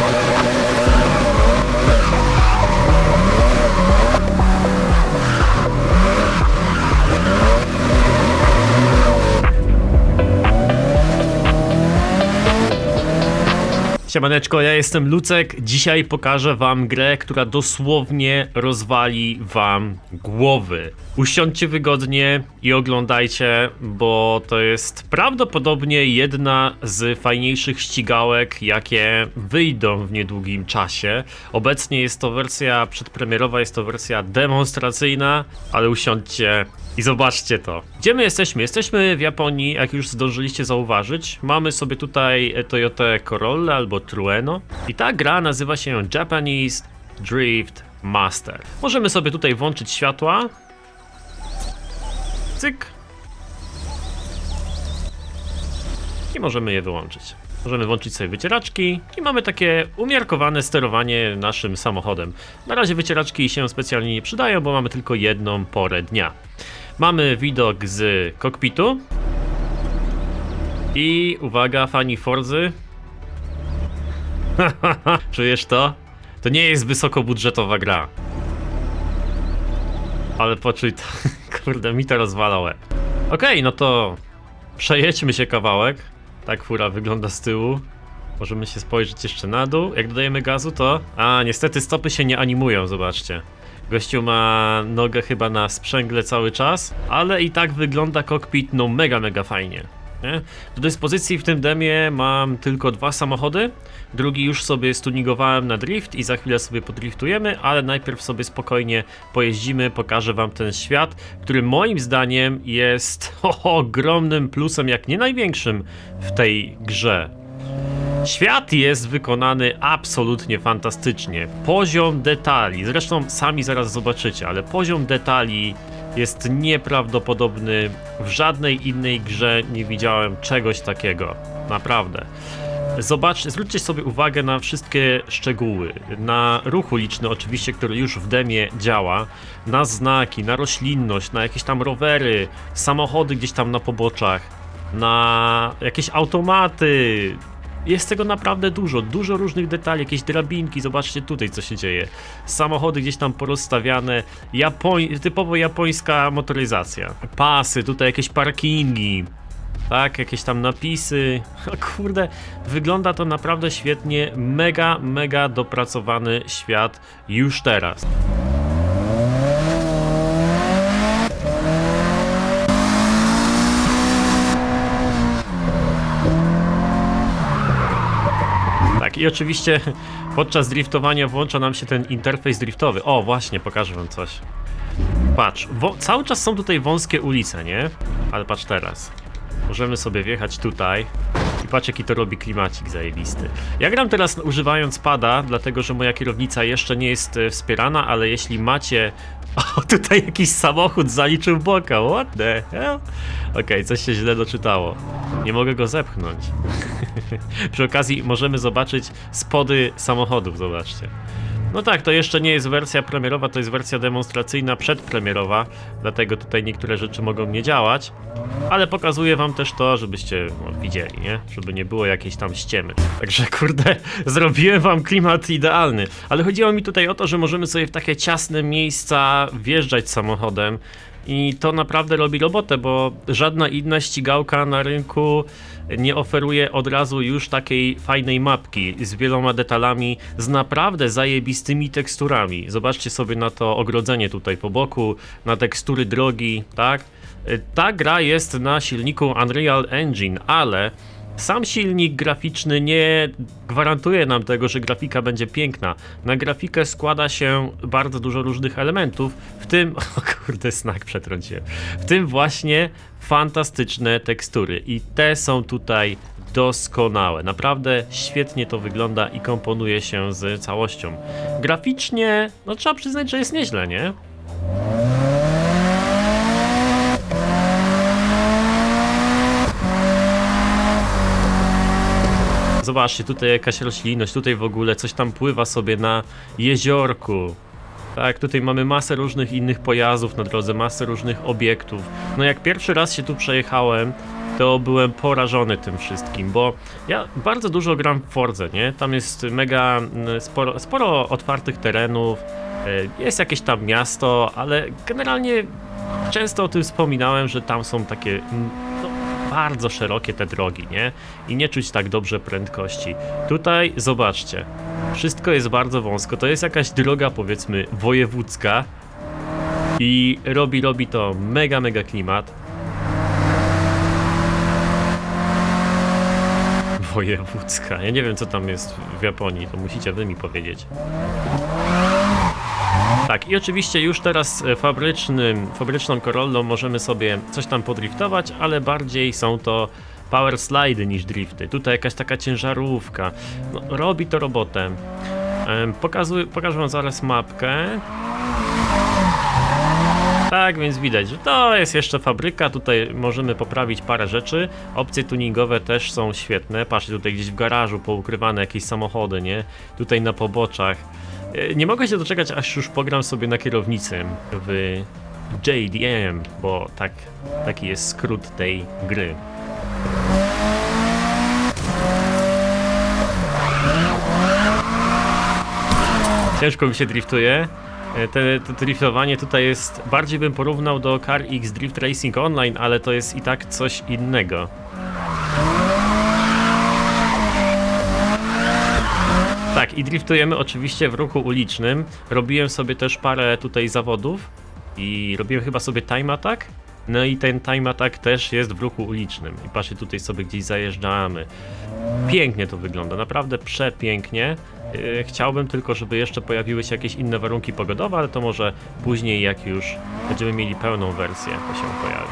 Siemaneczko, ja jestem Lucek. Dzisiaj pokażę wam grę, która dosłownie rozwali wam głowy. Usiądźcie wygodnie i oglądajcie, bo to jest prawdopodobnie jedna z fajniejszych ścigałek, jakie wyjdą w niedługim czasie. Obecnie jest to wersja przedpremierowa, jest to wersja demonstracyjna, ale usiądźcie i zobaczcie to. Gdzie my jesteśmy? Jesteśmy w Japonii, jak już zdążyliście zauważyć. Mamy sobie tutaj Toyotę Corollę albo Trueno. I ta gra nazywa się Japanese Drift Master. Możemy sobie tutaj włączyć światła. Cyk. I możemy je wyłączyć. Możemy włączyć sobie wycieraczki i mamy takie umiarkowane sterowanie naszym samochodem. Na razie wycieraczki się specjalnie nie przydają, bo mamy tylko jedną porę dnia. Mamy widok z kokpitu. I uwaga, fani Forzy. Czujesz to? To nie jest wysokobudżetowa gra. Ale poczuj to. Kurde, mi to rozwala łeb. Okej, no to przejedźmy się kawałek. Tak fura wygląda z tyłu. Możemy się spojrzeć jeszcze na dół. Jak dodajemy gazu, to... A, niestety stopy się nie animują, zobaczcie. Gościu ma nogę chyba na sprzęgle cały czas, ale i tak wygląda kokpit no mega fajnie. Nie? Do dyspozycji w tym demie mam tylko dwa samochody. Drugi już sobie stuningowałem na drift i za chwilę sobie podriftujemy, ale najpierw sobie spokojnie pojeździmy, pokażę wam ten świat, który moim zdaniem jest ogromnym plusem, jak nie największym w tej grze. Świat jest wykonany absolutnie fantastycznie. Poziom detali, zresztą sami zaraz zobaczycie, ale poziom detali jest nieprawdopodobny. W żadnej innej grze nie widziałem czegoś takiego. Naprawdę. Zwróćcie sobie uwagę na wszystkie szczegóły. Na ruch uliczny oczywiście, który już w demie działa. Na znaki, na roślinność, na jakieś tam rowery, samochody gdzieś tam na poboczach, na jakieś automaty. Jest tego naprawdę dużo różnych detali, jakieś drabinki, zobaczcie tutaj co się dzieje. Samochody gdzieś tam porozstawiane, typowo japońska motoryzacja. Pasy, tutaj jakieś parkingi, tak, jakieś tam napisy. O kurde, wygląda to naprawdę świetnie, mega dopracowany świat już teraz. I oczywiście podczas driftowania włącza nam się ten interfejs driftowy. O, właśnie, pokażę wam coś. Patrz, cały czas są tutaj wąskie ulice, nie? Ale patrz teraz. Możemy sobie wjechać tutaj i patrz jaki to robi klimacik zajebisty. Ja gram teraz używając pada, dlatego że moja kierownica jeszcze nie jest wspierana, ale jeśli macie... O, tutaj jakiś samochód zaliczył boka, what the hell? Okej, coś się źle doczytało. Nie mogę go zepchnąć. Przy okazji możemy zobaczyć spody samochodów, zobaczcie. No tak, to jeszcze nie jest wersja premierowa, to jest wersja demonstracyjna, przedpremierowa, dlatego tutaj niektóre rzeczy mogą nie działać, ale pokazuję wam też to, żebyście widzieli, nie? Żeby nie było jakiejś tam ściemy. Także kurde, zrobiłem wam klimat idealny, ale chodziło mi tutaj o to, że możemy sobie w takie ciasne miejsca wjeżdżać samochodem i to naprawdę robi robotę, bo żadna inna ścigałka na rynku nie oferuje od razu już takiej fajnej mapki z wieloma detalami, z naprawdę zajebistymi teksturami. Zobaczcie sobie na to ogrodzenie tutaj po boku, na tekstury drogi, tak? Ta gra jest na silniku Unreal Engine, ale sam silnik graficzny nie gwarantuje nam tego, że grafika będzie piękna. Na grafikę składa się bardzo dużo różnych elementów, w tym... O kurde, znak przetrąciłem. W tym właśnie fantastyczne tekstury i te są tutaj doskonałe. Naprawdę świetnie to wygląda i komponuje się z całością. Graficznie, no trzeba przyznać, że jest nieźle, nie? Zobaczcie, tutaj jakaś roślinność, tutaj w ogóle coś tam pływa sobie na jeziorku. Tak, tutaj mamy masę różnych innych pojazdów na drodze, masę różnych obiektów. No jak pierwszy raz się tu przejechałem, to byłem porażony tym wszystkim, bo ja bardzo dużo gram w Fordze, nie? Tam jest mega sporo otwartych terenów, jest jakieś tam miasto, ale generalnie często o tym wspominałem, że tam są takie no, bardzo szerokie te drogi, nie? I nie czuć tak dobrze prędkości. Tutaj zobaczcie, wszystko jest bardzo wąsko, to jest jakaś droga, powiedzmy, wojewódzka i robi to mega klimat. Wojewódzka, ja nie wiem co tam jest w Japonii, to musicie wy mi powiedzieć. Tak, i oczywiście już teraz fabryczną Corollą możemy sobie coś tam podriftować, ale bardziej są to power slidy niż drifty. Tutaj jakaś taka ciężarówka, no, robi to robotę. Pokażę wam zaraz mapkę. Tak, więc widać, że to jest jeszcze fabryka, tutaj możemy poprawić parę rzeczy. Opcje tuningowe też są świetne. Patrzcie, tutaj gdzieś w garażu poukrywane jakieś samochody, nie? Tutaj na poboczach. Nie mogę się doczekać, aż już pogram sobie na kierownicy w JDM, bo taki jest skrót tej gry. Ciężko mi się driftuje. To driftowanie tutaj jest, bardziej bym porównał do Car X Drift Racing Online, ale to jest i tak coś innego. Tak, i driftujemy oczywiście w ruchu ulicznym. Robiłem sobie też parę tutaj zawodów i robiłem chyba sobie time attack. No i ten time attack też jest w ruchu ulicznym. I patrzcie, tutaj sobie gdzieś zajeżdżamy. Pięknie to wygląda, naprawdę przepięknie. Chciałbym tylko, żeby jeszcze pojawiły się jakieś inne warunki pogodowe, ale to może później, jak już będziemy mieli pełną wersję, to się pojawi.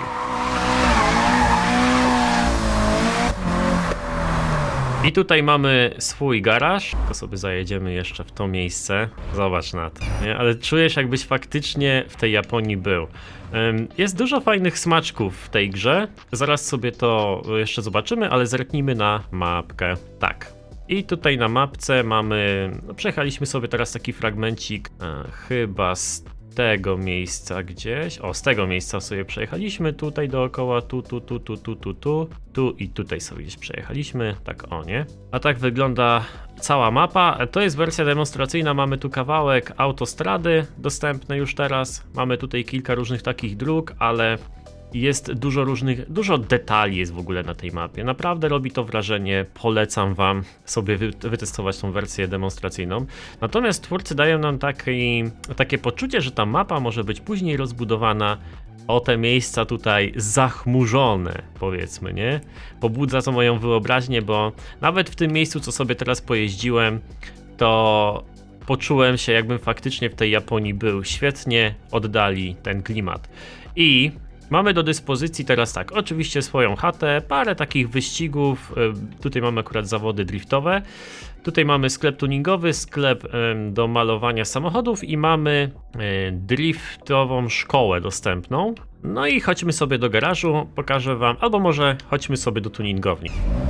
I tutaj mamy swój garaż, tylko sobie zajedziemy jeszcze w to miejsce. Zobacz na to, nie? Ale czujesz, jakbyś faktycznie w tej Japonii był. Jest dużo fajnych smaczków w tej grze, zaraz sobie to jeszcze zobaczymy, ale zerknijmy na mapkę. Tak. I tutaj na mapce mamy, no przejechaliśmy sobie teraz taki fragmencik, chyba z tego miejsca gdzieś, z tego miejsca sobie przejechaliśmy, tutaj dookoła, tu i tutaj sobie gdzieś przejechaliśmy, tak o nie. A tak wygląda cała mapa, to jest wersja demonstracyjna, mamy tu kawałek autostrady dostępny już teraz, mamy tutaj kilka różnych takich dróg, ale jest dużo detali jest w ogóle na tej mapie. Naprawdę robi to wrażenie, polecam wam sobie wytestować tą wersję demonstracyjną. Natomiast twórcy dają nam takie poczucie, że ta mapa może być później rozbudowana o te miejsca tutaj zachmurzone, powiedzmy, nie? Pobudza to moją wyobraźnię, bo nawet w tym miejscu, co sobie teraz pojeździłem, to poczułem się, jakbym faktycznie w tej Japonii był. Świetnie oddali ten klimat. I mamy do dyspozycji teraz tak, oczywiście swoją chatę, parę takich wyścigów, tutaj mamy akurat zawody driftowe, tutaj mamy sklep tuningowy, sklep do malowania samochodów i mamy driftową szkołę dostępną. No i chodźmy sobie do garażu, pokażę wam, albo może chodźmy sobie do tuningowni.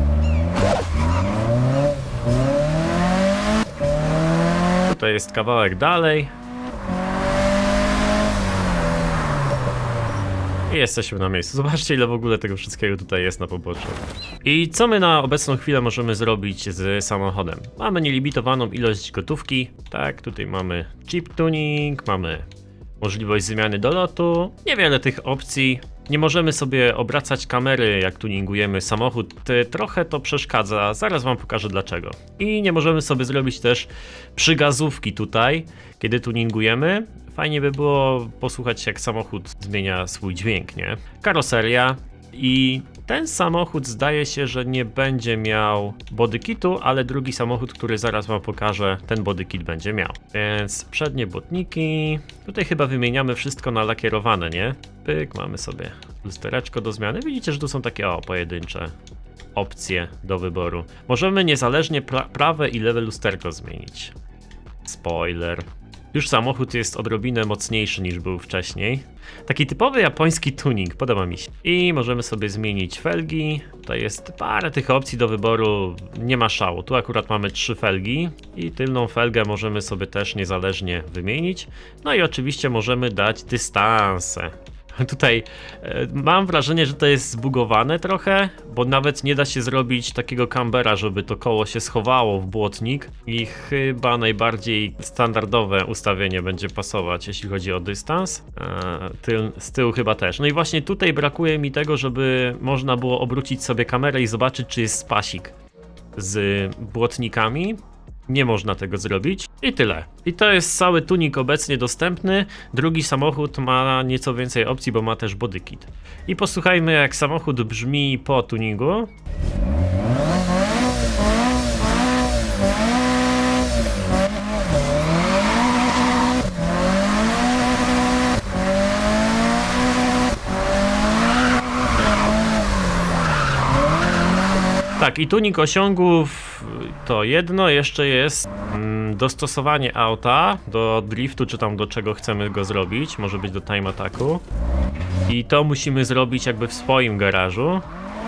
Tutaj jest kawałek dalej. I jesteśmy na miejscu. Zobaczcie, ile w ogóle tego wszystkiego tutaj jest na poboczu. I co my na obecną chwilę możemy zrobić z samochodem? Mamy nielimitowaną ilość gotówki. Tak, tutaj mamy chip tuning, mamy możliwość zmiany dolotu. Niewiele tych opcji. Nie możemy sobie obracać kamery, jak tuningujemy samochód. Trochę to przeszkadza. Zaraz wam pokażę dlaczego. I nie możemy sobie zrobić też przygazówki tutaj, kiedy tuningujemy. Fajnie by było posłuchać, jak samochód zmienia swój dźwięk, nie? Karoseria. I ten samochód zdaje się, że nie będzie miał bodykitu, ale drugi samochód, który zaraz wam pokażę, ten bodykit będzie miał. Więc przednie błotniki. Tutaj chyba wymieniamy wszystko na lakierowane, nie? Pyk, mamy sobie lustereczko do zmiany. Widzicie, że tu są takie pojedyncze opcje do wyboru. Możemy niezależnie prawe i lewe lusterko zmienić. Spoiler. Już samochód jest odrobinę mocniejszy niż był wcześniej. Taki typowy japoński tuning, podoba mi się. I możemy sobie zmienić felgi. Tutaj jest parę tych opcji do wyboru, nie ma szału. Tu akurat mamy 3 felgi i tylną felgę możemy sobie też niezależnie wymienić. No i oczywiście możemy dać dystanse. Tutaj mam wrażenie, że to jest zbugowane trochę, bo nawet nie da się zrobić takiego cambera, żeby to koło się schowało w błotnik i chyba najbardziej standardowe ustawienie będzie pasować, jeśli chodzi o dystans. Z tyłu chyba też. No i właśnie tutaj brakuje mi tego, żeby można było obrócić sobie kamerę i zobaczyć, czy jest spasik z błotnikami. Nie można tego zrobić i tyle. I to jest cały tuning obecnie dostępny. Drugi samochód ma nieco więcej opcji, bo ma też bodykit. I posłuchajmy, jak samochód brzmi po tuningu. Tak, i tuning osiągów to jedno, jeszcze jest dostosowanie auta do driftu, czy tam do czego chcemy go zrobić, może być do time attacku. I to musimy zrobić jakby w swoim garażu.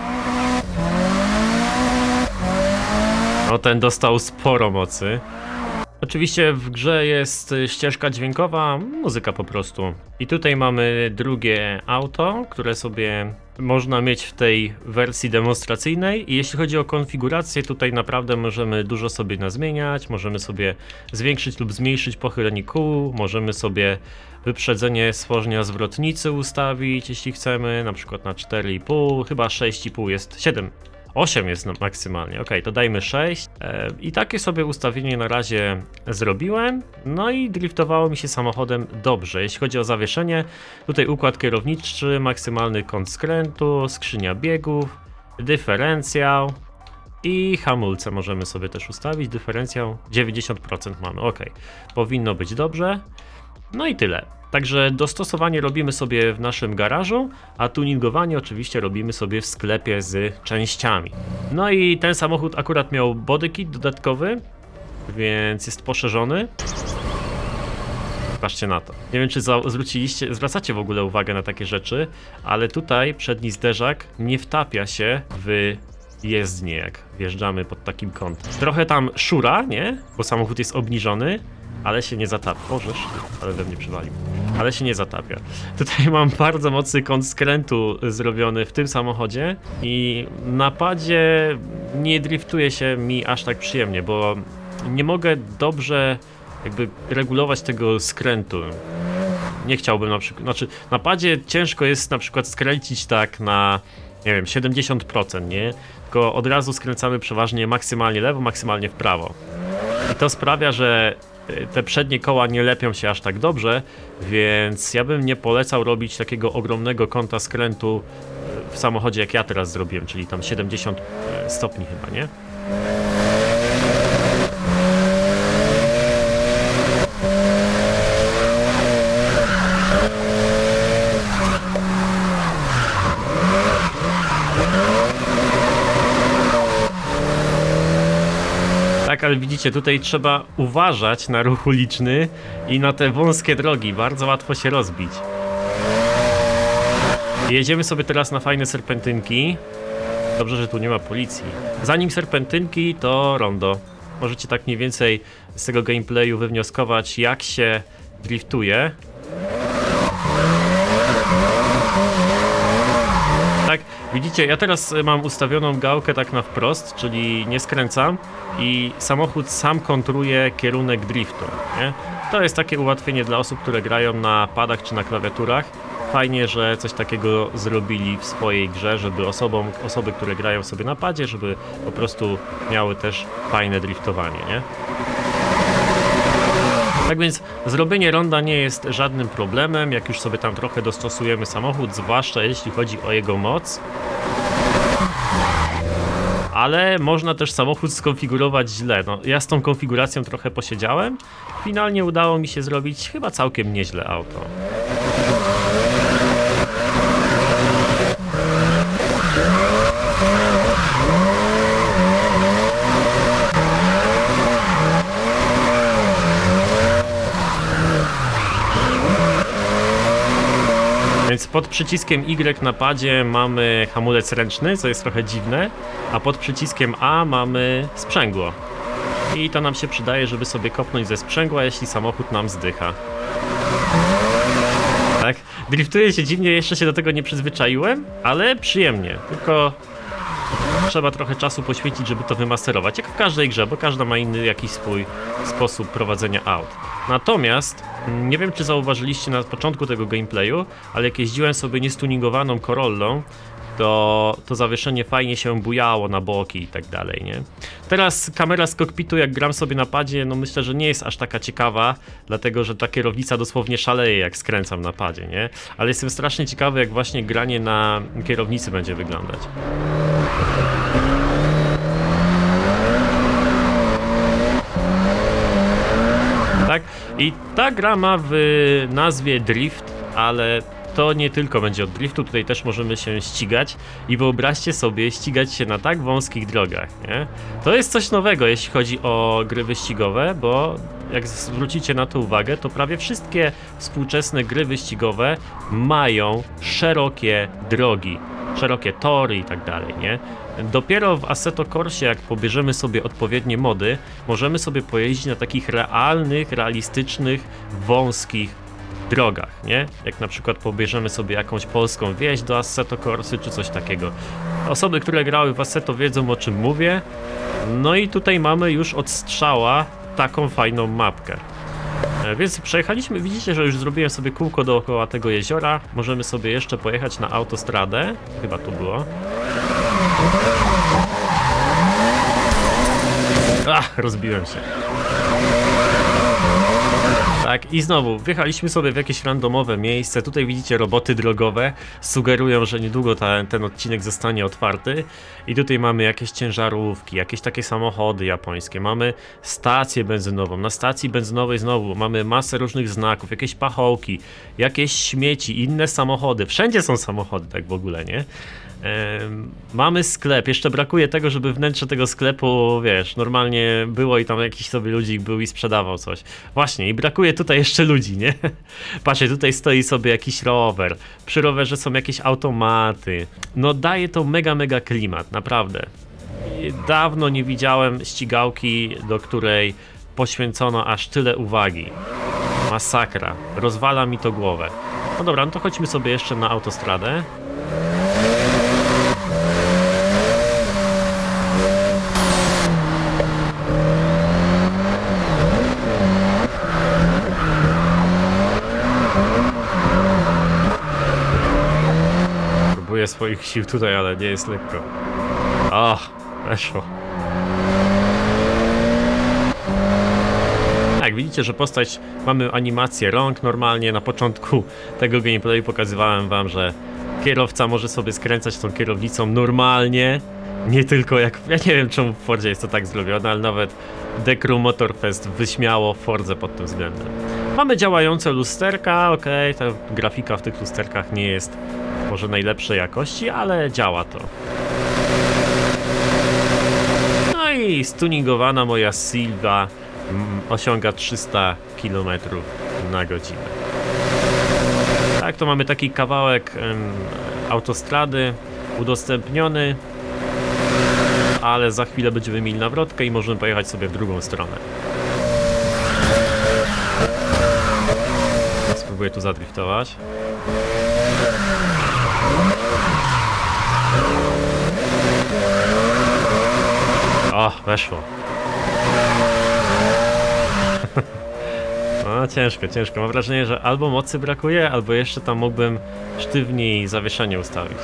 No ten dostał sporo mocy. Oczywiście w grze jest ścieżka dźwiękowa, muzyka po prostu. I tutaj mamy drugie auto, które sobie można mieć w tej wersji demonstracyjnej. I jeśli chodzi o konfigurację, tutaj naprawdę możemy dużo sobie nazmieniać. Możemy sobie zwiększyć lub zmniejszyć pochylenie kół. Możemy sobie wyprzedzenie stworzenia zwrotnicy ustawić, jeśli chcemy, na przykład na 4,5, chyba 6,5 jest, 7. 8 jest maksymalnie, ok, to dajmy 6 i takie sobie ustawienie na razie zrobiłem, no i driftowało mi się samochodem dobrze. Jeśli chodzi o zawieszenie, tutaj układ kierowniczy, maksymalny kąt skrętu, skrzynia biegów, dyferencjał i hamulce możemy sobie też ustawić, dyferencjał 90% mamy, ok, powinno być dobrze, no i tyle. Także dostosowanie robimy sobie w naszym garażu, a tuningowanie oczywiście robimy sobie w sklepie z częściami. No i ten samochód akurat miał bodykit dodatkowy, więc jest poszerzony. Patrzcie na to. Nie wiem, czy zwracacie w ogóle uwagę na takie rzeczy, ale tutaj przedni zderzak nie wtapia się w jezdnię, jak wjeżdżamy pod takim kątem. Trochę tam szura, nie? Bo samochód jest obniżony, ale się nie zatapia. Bożeż, ale we mnie przywalił. Ale się nie zatapia. Tutaj mam bardzo mocny kąt skrętu zrobiony w tym samochodzie i na padzie nie driftuje się mi aż tak przyjemnie, bo nie mogę dobrze jakby regulować tego skrętu. Nie chciałbym na przykład, znaczy na padzie ciężko jest na przykład skręcić tak na, nie wiem, 70%, nie? Tylko od razu skręcamy przeważnie maksymalnie lewo, maksymalnie w prawo. I to sprawia, że te przednie koła nie lepią się aż tak dobrze, więc ja bym nie polecał robić takiego ogromnego kąta skrętu w samochodzie, jak ja teraz zrobiłem, czyli tam 70 stopni chyba, nie? Tak, ale widzicie, tutaj trzeba uważać na ruch uliczny i na te wąskie drogi, bardzo łatwo się rozbić. Jedziemy sobie teraz na fajne serpentynki. Dobrze, że tu nie ma policji. Zanim serpentynki, to rondo. Możecie tak mniej więcej z tego gameplayu wywnioskować, jak się driftuje. Tak, widzicie, ja teraz mam ustawioną gałkę tak na wprost, czyli nie skręcam i samochód sam kontruje kierunek driftu, nie? To jest takie ułatwienie dla osób, które grają na padach czy na klawiaturach. Fajnie, że coś takiego zrobili w swojej grze, żeby osoby, które grają sobie na padzie, żeby po prostu miały też fajne driftowanie, nie? Tak więc zrobienie ronda nie jest żadnym problemem, jak już sobie tam trochę dostosujemy samochód, zwłaszcza jeśli chodzi o jego moc. Ale można też samochód skonfigurować źle. No, ja z tą konfiguracją trochę posiedziałem. Finalnie udało mi się zrobić chyba całkiem nieźle auto. Więc pod przyciskiem Y na padzie mamy hamulec ręczny, co jest trochę dziwne, a pod przyciskiem A mamy sprzęgło. I to nam się przydaje, żeby sobie kopnąć ze sprzęgła, jeśli samochód nam zdycha. Tak, driftuje się dziwnie, jeszcze się do tego nie przyzwyczaiłem, ale przyjemnie, tylko trzeba trochę czasu poświęcić, żeby to wymasterować, jak w każdej grze, bo każda ma inny jakiś swój sposób prowadzenia aut. Natomiast, nie wiem czy zauważyliście na początku tego gameplayu, ale jak jeździłem sobie niestuningowaną Corollą, to zawieszenie fajnie się bujało na boki i tak dalej, nie? Teraz kamera z kokpitu, jak gram sobie na padzie, no myślę, że nie jest aż taka ciekawa, dlatego że ta kierownica dosłownie szaleje, jak skręcam na padzie, nie? Ale jestem strasznie ciekawy, jak właśnie granie na kierownicy będzie wyglądać. Tak? I ta gra ma w nazwie Drift, ale to nie tylko będzie od driftu, tutaj też możemy się ścigać i wyobraźcie sobie ścigać się na tak wąskich drogach, nie? To jest coś nowego, jeśli chodzi o gry wyścigowe, bo jak zwrócicie na to uwagę, to prawie wszystkie współczesne gry wyścigowe mają szerokie drogi, szerokie tory i tak dalej, nie? Dopiero w Assetto Corsie, jak pobierzemy sobie odpowiednie mody, możemy sobie pojeździć na takich realnych, realistycznych, wąskich drogach, nie? Jak na przykład pobierzemy sobie jakąś polską wieś do Assetto Corsy czy coś takiego. Osoby, które grały w Assetto wiedzą, o czym mówię. No i tutaj mamy już od strzała taką fajną mapkę. Więc przejechaliśmy, widzicie, że już zrobiłem sobie kółko dookoła tego jeziora. Możemy sobie jeszcze pojechać na autostradę. Chyba tu było. Rozbiłem się. Tak, i znowu wjechaliśmy sobie w jakieś randomowe miejsce. Tutaj widzicie roboty drogowe, sugerują, że niedługo ten odcinek zostanie otwarty. I tutaj mamy jakieś ciężarówki, jakieś takie samochody japońskie. Mamy stację benzynową. Na stacji benzynowej znowu mamy masę różnych znaków, jakieś pachołki, jakieś śmieci, inne samochody. Wszędzie są samochody, tak w ogóle, nie? Mamy sklep, jeszcze brakuje tego, żeby wnętrze tego sklepu, wiesz, normalnie było i tam jakiś sobie ludzik był i sprzedawał coś. Właśnie, i brakuje tutaj jeszcze ludzi, nie? Patrzcie, tutaj stoi sobie jakiś rower, przy rowerze są jakieś automaty. No daje to mega klimat, naprawdę. Dawno nie widziałem ścigałki, do której poświęcono aż tyle uwagi. Masakra, rozwala mi to głowę. No dobra, no to chodźmy sobie jeszcze na autostradę. Próbuję swoich sił tutaj, ale nie jest lekko. Weszło. Jak widzicie, że postać, mamy animację rąk normalnie. Na początku tego gameplayu pokazywałem wam, że kierowca może sobie skręcać tą kierownicą normalnie. Nie tylko jak... Ja nie wiem, czemu w Fordzie jest to tak zrobione, ale nawet The Crew Motorfest wyśmiało Fordzę pod tym względem. Mamy działające lusterka, okej, ta grafika w tych lusterkach nie jest może najlepszej jakości, ale działa to. No i stuningowana moja Silva osiąga 300 km na godzinę. Tak, to mamy taki kawałek autostrady udostępniony, ale za chwilę będziemy mieli nawrotkę i możemy pojechać sobie w drugą stronę. Spróbuję tu zadriftować. Weszło. No ciężko. Mam wrażenie, że albo mocy brakuje, albo jeszcze tam mógłbym sztywniej zawieszenie ustawić.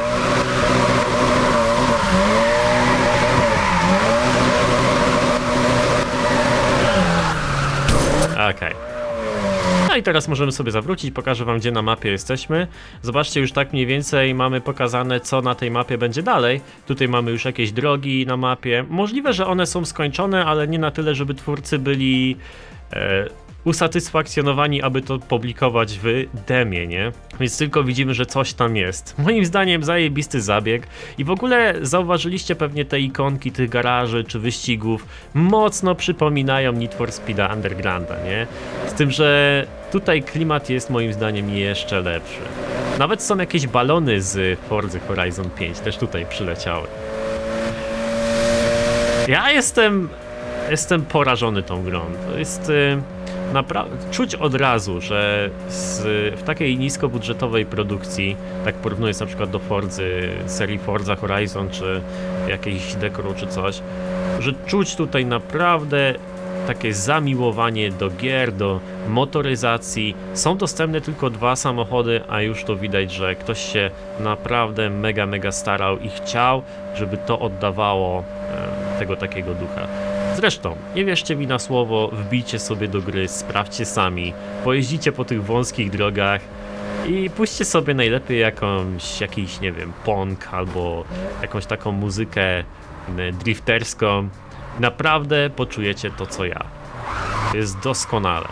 Okej. No i teraz możemy sobie zawrócić, pokażę wam, gdzie na mapie jesteśmy. Zobaczcie, już tak mniej więcej mamy pokazane, co na tej mapie będzie dalej. Tutaj mamy już jakieś drogi na mapie. Możliwe, że one są skończone, ale nie na tyle, żeby twórcy byli usatysfakcjonowani, aby to publikować w demie, nie? Więc tylko widzimy, że coś tam jest. Moim zdaniem zajebisty zabieg i w ogóle zauważyliście pewnie te ikonki tych garaży czy wyścigów mocno przypominają Need for Speeda Undergrounda, nie? Z tym, że tutaj klimat jest moim zdaniem jeszcze lepszy. Nawet są jakieś balony z Forza Horizon 5, też tutaj przyleciały. Ja jestem Jestem porażony tą grą. To jest naprawdę... Czuć od razu, że w takiej niskobudżetowej produkcji, tak porównując na przykład do Forzy, serii Forza Horizon, czy jakiejś Dekru, czy coś, że czuć tutaj naprawdę takie zamiłowanie do gier, do motoryzacji. Są dostępne tylko 2 samochody, a już to widać, że ktoś się naprawdę mega starał i chciał, żeby to oddawało tego takiego ducha. Zresztą, nie wierzcie mi na słowo, wbijcie sobie do gry, sprawdźcie sami, pojeździcie po tych wąskich drogach i puśćcie sobie najlepiej jakiś, nie wiem, punk albo jakąś taką muzykę drifterską. Naprawdę poczujecie to, co ja. To jest doskonale.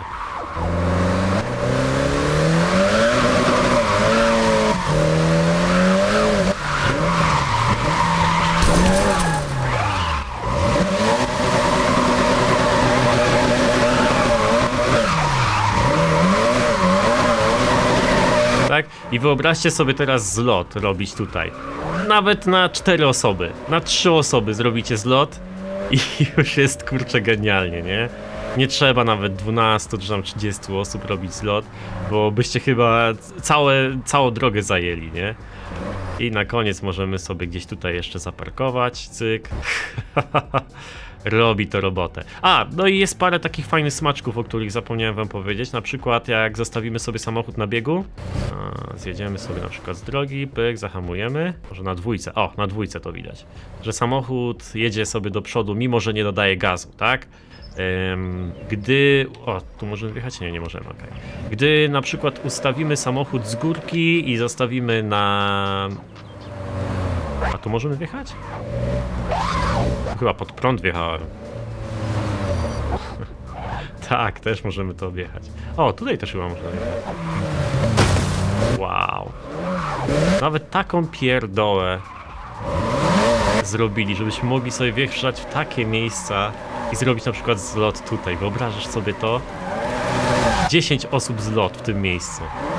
Tak? I wyobraźcie sobie teraz zlot robić tutaj. Nawet na 4 osoby, na 3 osoby zrobicie zlot i już jest, kurczę, genialnie, nie? Nie trzeba nawet 12 czy tam 30 osób robić zlot, bo byście chyba całą drogę zajęli, nie? I na koniec możemy sobie gdzieś tutaj jeszcze zaparkować, cyk. Robi to robotę. A, no i jest parę takich fajnych smaczków, o których zapomniałem wam powiedzieć. Na przykład jak zostawimy sobie samochód na biegu, zjedziemy sobie na przykład z drogi, pyk, zahamujemy. Może na dwójce, o, na dwójce to widać. Że samochód jedzie sobie do przodu, mimo że nie dodaje gazu, tak? Gdy... O, tu możemy wjechać? Nie, nie możemy, okej. Gdy na przykład ustawimy samochód z górki i zostawimy na... A tu możemy wjechać? Chyba pod prąd wjechałem. Tak, też możemy to objechać. O, tutaj też chyba możemy wjechać. Wow. Nawet taką pierdołę zrobili, żebyśmy mogli sobie wjeżdżać w takie miejsca i zrobić na przykład zlot tutaj. Wyobrażasz sobie to? 10 osób zlot w tym miejscu.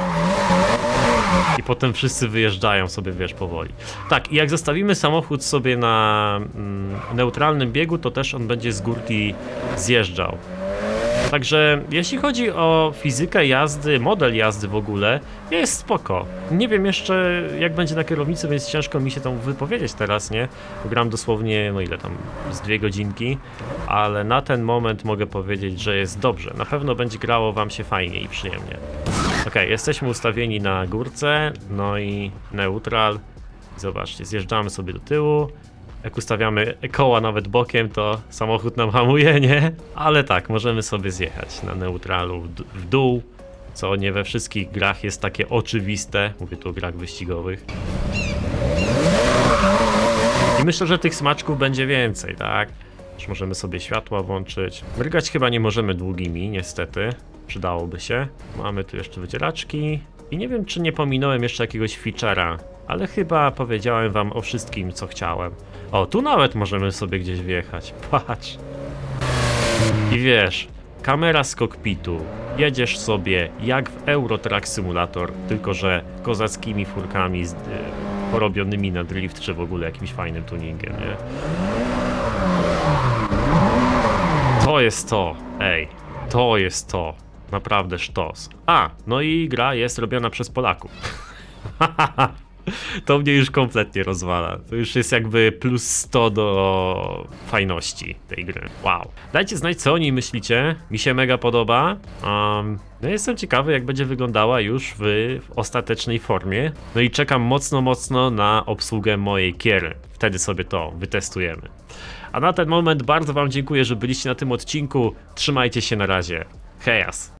I potem wszyscy wyjeżdżają sobie, wiesz, powoli. Tak, i jak zostawimy samochód sobie na neutralnym biegu, to też on będzie z górki zjeżdżał. Także jeśli chodzi o fizykę jazdy, model jazdy w ogóle, jest spoko. Nie wiem jeszcze jak będzie na kierownicy, więc ciężko mi się tam wypowiedzieć teraz, nie? Gram dosłownie, no ile tam, z 2 godzinki, ale na ten moment mogę powiedzieć, że jest dobrze. Na pewno będzie grało wam się fajnie i przyjemnie. Okej, jesteśmy ustawieni na górce, no i neutral. Zobaczcie, zjeżdżamy sobie do tyłu. Jak ustawiamy koła nawet bokiem, to samochód nam hamuje, nie? Ale tak, możemy sobie zjechać na neutralu w dół, co nie we wszystkich grach jest takie oczywiste. Mówię tu o grach wyścigowych. I myślę, że tych smaczków będzie więcej, tak? Już możemy sobie światła włączyć. Mrygać chyba nie możemy długimi, niestety. Przydałoby się. Mamy tu jeszcze wycieraczki. I nie wiem, czy nie pominąłem jeszcze jakiegoś feature'a, ale chyba powiedziałem wam o wszystkim, co chciałem. O, tu nawet możemy sobie gdzieś wjechać. Patrz. I wiesz, kamera z kokpitu. Jedziesz sobie jak w Euro Truck Simulator, tylko że kozackimi furkami porobionymi na drift, czy w ogóle jakimś fajnym tuningiem, nie? To jest to. Ej, to jest to. Naprawdę sztos. A, no i gra jest robiona przez Polaków. To mnie już kompletnie rozwala. To już jest jakby plus 100 do fajności tej gry. Wow. Dajcie znać, co o niej myślicie. Mi się mega podoba. No jestem ciekawy, jak będzie wyglądała już w ostatecznej formie. No i czekam mocno na obsługę mojej Kiery. Wtedy sobie to wytestujemy. A na ten moment bardzo wam dziękuję, że byliście na tym odcinku. Trzymajcie się, na razie. Hejas.